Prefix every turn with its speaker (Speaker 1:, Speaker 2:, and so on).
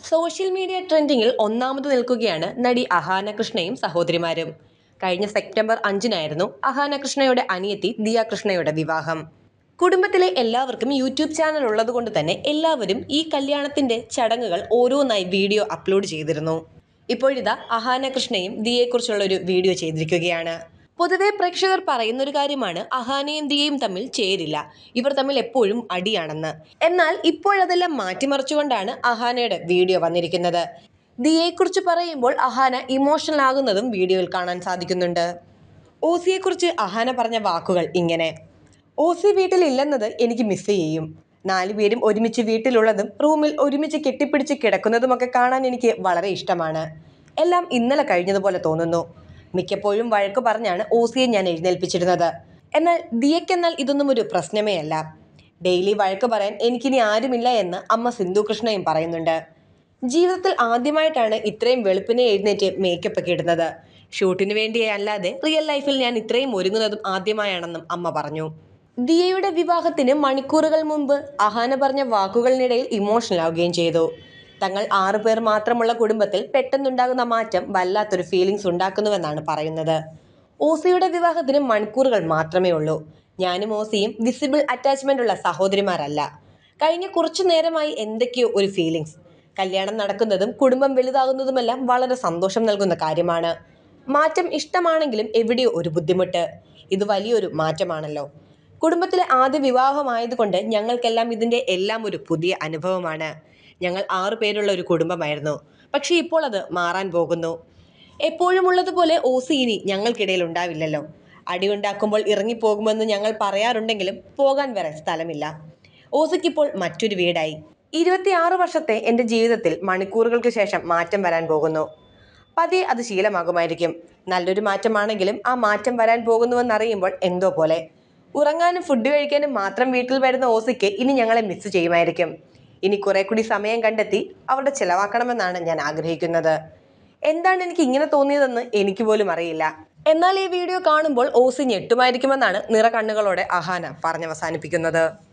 Speaker 1: Social media ട്രെൻഡിങ്ങിൽ ഒന്നാമത് നിൽക്കുകയാണ് നടി അഹാന കൃഷ്ണയും സഹോദരിമാരും. കഴിഞ്ഞ സെപ്റ്റംബർ 5-നായിരുന്നു അഹാന കൃഷ്ണയുടെ അനിയത്തി ദിയ കൃഷ്ണയുടെ വിവാഹം. കുടുംബത്തിലെ എല്ലാവർക്കും യൂട്യൂബ് ചാനൽ ഉള്ളതുകൊണ്ട് തന്നെ എല്ലാവരും ഈ കല്യാണത്തിന്റെ ചടങ്ങുകൾ ഓരോന്നായി വീഡിയോ അപ്ലോഡ് ചെയ്തിരുന്നു. ഇപ്പോഴിതാ അഹാന കൃഷ്ണയും ദിയയെക്കുറിച്ചുള്ള ഒരു വീഡിയോ ചെയ്തിരിക്കുകയാണ്. പൊതുവെ പ്രേക്ഷകർ പറയുന്നൊരു കാര്യമാണ് അഹാനയും ദിയയും തമ്മിൽ ചേരില്ല, ഇവർ തമ്മിൽ എപ്പോഴും അടിയാണെന്ന്. എന്നാൽ ഇപ്പോഴതെല്ലാം മാറ്റിമറിച്ചുകൊണ്ടാണ് അഹാനയുടെ വീഡിയോ വന്നിരിക്കുന്നത്. ദിയയെക്കുറിച്ച് പറയുമ്പോൾ അഹാന ഇമോഷണൽ ആകുന്നതും വീഡിയോയിൽ കാണാൻ സാധിക്കുന്നുണ്ട്. ഓസിയെക്കുറിച്ച് അഹാന പറഞ്ഞ വാക്കുകൾ ഇങ്ങനെ: ഓസി വീട്ടിലില്ലെന്നത് എനിക്ക് മിസ് ചെയ്യും. 4 പേരും ഒരുമിച്ച് വീട്ടിലുള്ളതും റൂമിൽ ഒരുമിച്ച് കെട്ടിപ്പിടിച്ച് കിടക്കുന്നതുമൊക്കെ കാണാൻ എനിക്ക് വളരെ ഇഷ്ടമാണ്. എല്ലാം ഇന്നലെ കഴിഞ്ഞതുപോലെ തോന്നുന്നു. മിക്കപ്പോഴും വഴക്ക് പറഞ്ഞാണ് ഓസിയെ ഞാൻ എഴുന്നേൽപ്പിച്ചിരുന്നത്. എന്നാൽ ദിയയ്ക്കെന്നാൽ ഇതൊന്നും ഒരു പ്രശ്നമേ അല്ല. ഡെയിലി വഴക്ക് പറയാൻ എനിക്കിനി ആരുമില്ല എന്ന് അമ്മ സിന്ധു കൃഷ്ണയും പറയുന്നുണ്ട്. ജീവിതത്തിൽ ആദ്യമായിട്ടാണ് ഇത്രയും വെളുപ്പിനെ എഴുന്നേറ്റ് മേക്കപ്പ് ഒക്കെ ഇടുന്നത്. ഷൂട്ടിന് വേണ്ടിയേ അല്ലാതെ റിയൽ ലൈഫിൽ ഞാൻ ഇത്രയും ഒരുങ്ങുന്നതും ആദ്യമായാണെന്നും അമ്മ പറഞ്ഞു. ദിയയുടെ വിവാഹത്തിന് മണിക്കൂറുകൾ മുമ്പ് അഹാന പറഞ്ഞ വാക്കുകളിനിടയിൽ ഇമോഷണൽ ആവുകയും ചെയ്തു. തങ്ങൾ 6 പേർ മാത്രമുള്ള കുടുംബത്തിൽ പെട്ടെന്നുണ്ടാകുന്ന മാറ്റം വല്ലാത്തൊരു ഫീലിങ്സ് ഉണ്ടാക്കുന്നുവെന്നാണ് പറയുന്നത്. ഓസിയുടെ വിവാഹത്തിന് മണിക്കൂറുകൾ മാത്രമേ ഉള്ളൂ. ഞാനും ഓസിയും വിസിബിൾ അറ്റാച്ച്മെന്റ് ഉള്ള സഹോദരിമാരല്ല. കഴിഞ്ഞ കുറച്ചു നേരമായി എന്തൊക്കെയോ ഒരു ഫീലിങ്സ്. കല്യാണം നടക്കുന്നതും കുടുംബം വലുതാകുന്നതുമെല്ലാം വളരെ സന്തോഷം നൽകുന്ന കാര്യമാണ്. മാറ്റം ഇഷ്ടമാണെങ്കിലും എവിടെയോ ഒരു ബുദ്ധിമുട്ട്. ഇത് വലിയൊരു മാറ്റമാണല്ലോ. കുടുംബത്തിലെ ആദ്യ വിവാഹമായതുകൊണ്ട് ഞങ്ങൾക്കെല്ലാം ഇതിന്റെ എല്ലാം ഒരു പുതിയ അനുഭവമാണ്. ഞങ്ങൾ 6 പേരുള്ള ഒരു കുടുംബമായിരുന്നു, പക്ഷെ ഇപ്പോൾ അത് മാറാൻ പോകുന്നു. എപ്പോഴും ഉള്ളതുപോലെ ഓസി ഇനി ഞങ്ങൾക്കിടയിൽ ഉണ്ടാവില്ലല്ലോ. അടിയുണ്ടാക്കുമ്പോൾ ഇറങ്ങിപ്പോകുമെന്ന് ഞങ്ങൾ പറയാറുണ്ടെങ്കിലും പോകാൻ വേറെ സ്ഥലമില്ല. ഓസിക്കിപ്പോൾ മറ്റൊരു വീടായി. 26 വർഷത്തെ എൻ്റെ ജീവിതത്തിൽ മണിക്കൂറുകൾക്ക് ശേഷം മാറ്റം വരാൻ പോകുന്നു. പതിയെ അത് ശീലമാകുമായിരിക്കും. നല്ലൊരു മാറ്റമാണെങ്കിലും ആ മാറ്റം വരാൻ പോകുന്നുവെന്നറിയുമ്പോൾ എന്തോ പോലെ. ഉറങ്ങാനും ഫുഡ് കഴിക്കാനും മാത്രം വീട്ടിൽ വരുന്ന ഓസിക്ക് ഇനി ഞങ്ങളെ മിസ് ചെയ്യുമായിരിക്കും. ഇനി കുറെ കൂടി സമയം കണ്ടെത്തി അവിടെ ചെലവാക്കണമെന്നാണ് ഞാൻ ആഗ്രഹിക്കുന്നത്. എന്താണ് എനിക്ക് ഇങ്ങനെ തോന്നിയതെന്ന് എനിക്ക് പോലും അറിയില്ല. എന്നാൽ ഈ വീഡിയോ കാണുമ്പോൾ ഓസി ഞെട്ടുമായിരിക്കുമെന്നാണ് നിറകണ്ണുകളോടെ അഹാന പറഞ്ഞവസാനിപ്പിക്കുന്നത്.